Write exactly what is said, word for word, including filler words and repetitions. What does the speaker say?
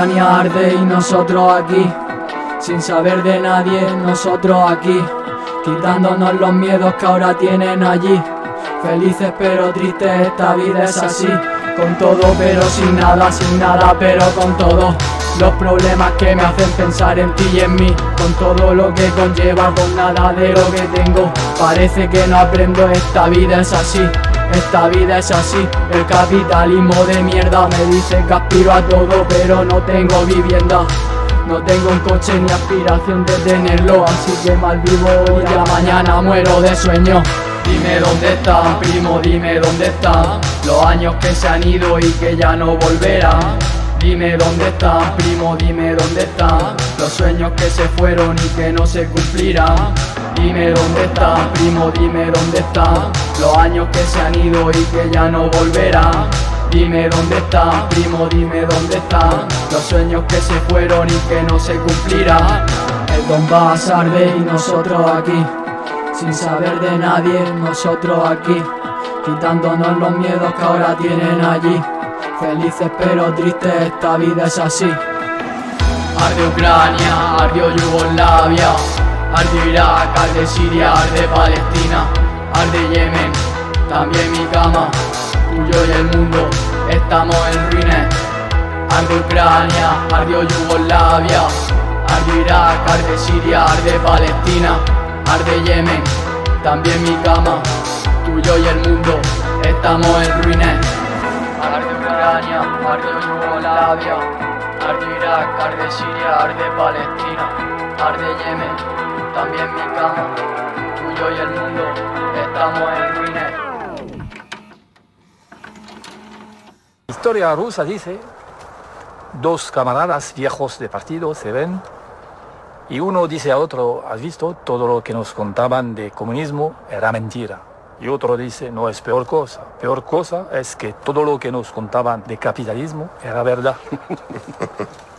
Ucrania arde y nosotros aquí, sin saber de nadie, nosotros aquí, quitándonos los miedos que ahora tienen allí. Felices pero tristes, esta vida es así, con todo pero sin nada, sin nada pero con todo. Los problemas que me hacen pensar en ti y en mí, con todo lo que conlleva, con nada de lo que tengo. Parece que no aprendo, esta vida es así, esta vida es así. El capitalismo de mierda me dice que aspiro a todo, pero no tengo vivienda. No tengo un coche ni aspiración de tenerlo, así que mal vivo hoy, ya mañana muero de sueño. Dime dónde están, primo, dime dónde están los años que se han ido y que ya no volverán. Dime dónde están, primo, dime dónde están los sueños que se fueron y que no se cumplirán. Dime dónde están, primo, dime dónde están los años que se han ido y que ya no volverán. Dime dónde están, primo, dime dónde están los sueños que se fueron y que no se cumplirán. El Donbass arde y nosotros aquí, sin saber de nadie, nosotros aquí, quitándonos los miedos que ahora tienen allí. Felices pero tristes, esta vida es así. Arde Ucrania, ardió Yugoslavia, arde Irak, arde Siria, arde Palestina, arde Yemen, también mi cama, tuyo y el mundo, estamos en ruinas. Arde Ucrania, ardió Yugoslavia, arde Irak, arde Siria, arde Palestina, arde Yemen, también mi cama, tuyo y el mundo, estamos en ruinas. Arde Ucrania, arde Yugoslavia, arde Irak, arde Siria, arde Palestina, arde Yemen, también mi cama, tuyo y el mundo, estamos en ruinas. La historia rusa dice, dos camaradas viejos de partido se ven y uno dice a otro, ¿has visto? Todo lo que nos contaban de comunismo era mentira. Y otro dice, no es peor cosa. Peor cosa es que todo lo que nos contaban de capitalismo era verdad.